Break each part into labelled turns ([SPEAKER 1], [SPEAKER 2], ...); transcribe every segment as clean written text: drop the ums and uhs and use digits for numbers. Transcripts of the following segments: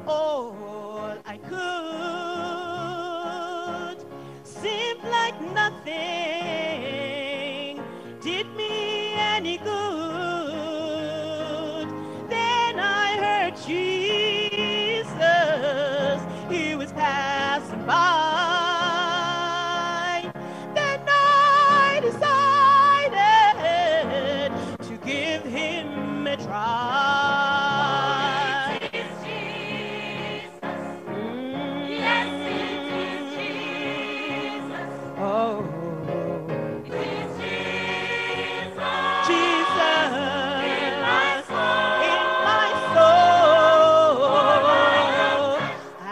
[SPEAKER 1] all I could. Seemed like nothing did me any good. Then I heard Jesus, he was passing by. Then I decided to give him a try.
[SPEAKER 2] It is Jesus. Yes, it is Jesus.
[SPEAKER 1] Oh,
[SPEAKER 2] It is Jesus.
[SPEAKER 1] Jesus,
[SPEAKER 2] In my soul.
[SPEAKER 1] in my soul, I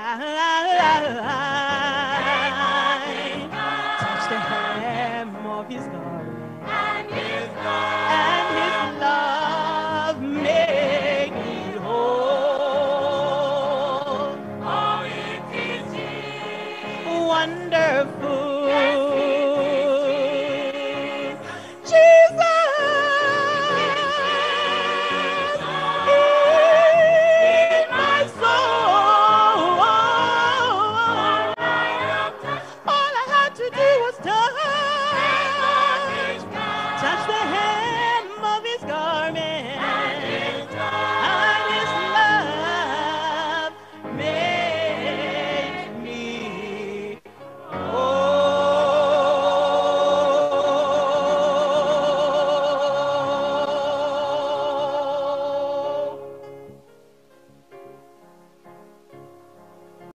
[SPEAKER 1] touch the hem of his garment,
[SPEAKER 2] And his
[SPEAKER 1] and his love made me whole.
[SPEAKER 2] Oh, it is Jesus.
[SPEAKER 1] Wonderful